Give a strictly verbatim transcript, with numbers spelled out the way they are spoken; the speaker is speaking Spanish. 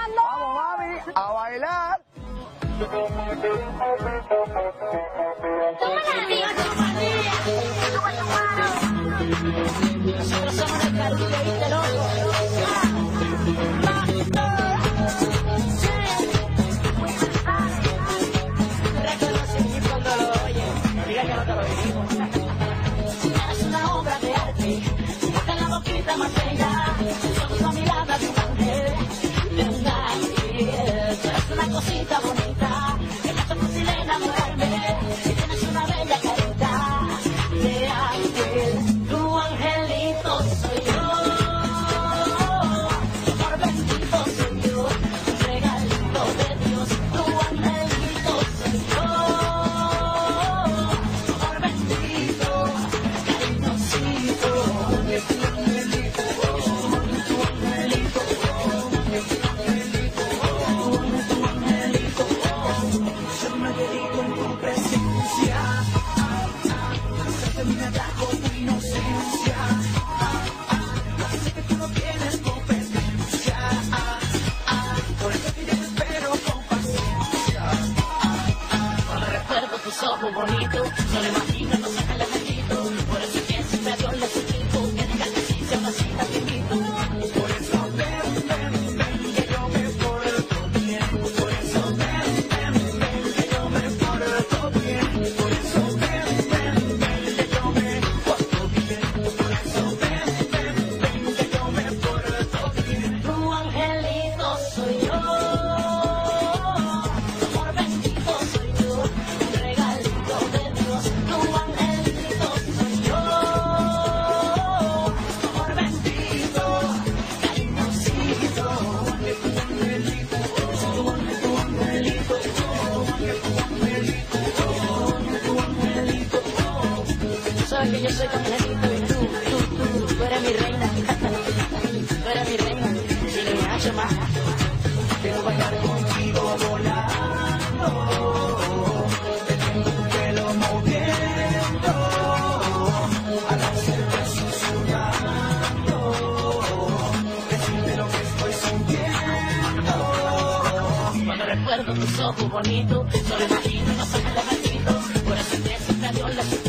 bailando. Vamos, mami, a bailar. Nosotros somos el Caribe, ¿viste, loco? Reconoce cuando lo oye, diga que no te lo digo. Es una obra de arte, busca la boquita más bella, son una mirada de un ángel, de un ángel. Tú eres una cosita bonita, que me hace fácil enamorarme, y tienes una bella carita de ángel. Tu angelito soy yo, amor bendito soy yo, un regalito de Dios. Tu angelito soy yo, amor bendito, cariñosito. Tu angelito, tu angelito, tu angelito, tu angelito. Yo me dedico en tu presencia, hacerte me ataco tu inocencia. Sé que tú no tienes competencia, por eso que yo te espero con paciencia. Cuando recuerdo tus ojos bonitos, solo imagino no sacarle bendito. Por eso que siempre a Dios le suplico que digas que sí, sea una cita te invito. Por eso ven, ven, ven, que yo me porto bien. Por eso ven, ven, ven, que yo me porto bien. Por eso ven, ven, ven, que yo me porto bien. Por eso ven, ven, ven, que yo me porto bien. Tu angelito soy yo, amor bendito soy yo, un regalito de Dios. Tu angelito soy yo, amor bendito, cariñosito. Tu angelito, tu angelito, tu angelito. Tú sabes que yo soy tu angelito y tú, tú, tú, tú eres mi reina. Tú eres mi reina, si no me hace más. Quiero bailar contigo volando, te tengo tu pelo moviendo, a la cerca susurrando, decirte lo que estoy sintiendo. Cuando recuerdo tus ojos bonitos, solo imagino no sacarle bendito. Por eso que siempre a Dios le